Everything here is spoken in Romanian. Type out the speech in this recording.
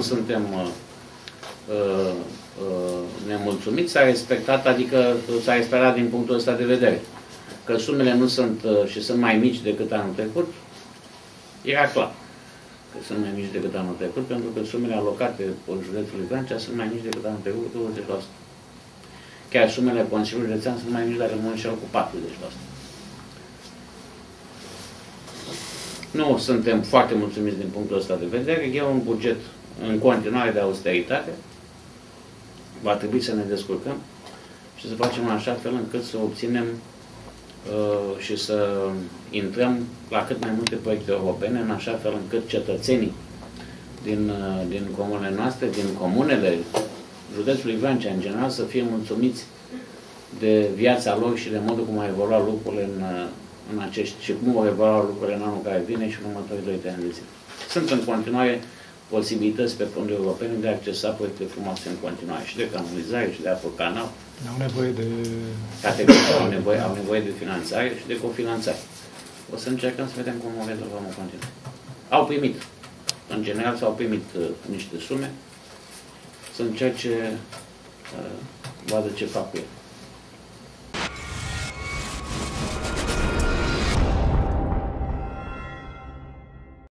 suntem nemulțumiți, s-a respectat, adică s-a respectat din punctul ăsta de vedere. Că sumele nu sunt și sunt mai mici decât anul trecut, era clar că sunt mai mici decât anul trecut, pentru că sumele alocate în județul Vrancea sunt mai mici decât anul trecut, 20%. Chiar sumele Consiliului Județean sunt mai mici, dar rămân și cu 40%. Nu suntem foarte mulțumiți din punctul ăsta de vedere. E un buget în continuare de austeritate. Va trebui să ne descurcăm și să facem în așa fel încât să obținem și să intrăm la cât mai multe proiecte europene, în așa fel încât cetățenii din comunele noastre, din comunele județului Vrancea, în general, să fie mulțumiți de viața lor și de modul cum au evoluat lucrurile în acești, și cum vor evolua lucrurile în anul care vine și în următorii 2-3 ani de zile. Sunt în continuare posibilități pe fonduri europene de a accesa proiecte frumoase în continuare, și de canalizare, și de apă canal. Au nevoie de... Au nevoie de finanțare și de cofinanțare. O să încercăm să vedem cum o rezolvăm în continuare. Au primit, în general s-au primit niște sume, să încerce vadă ce fac cu ele.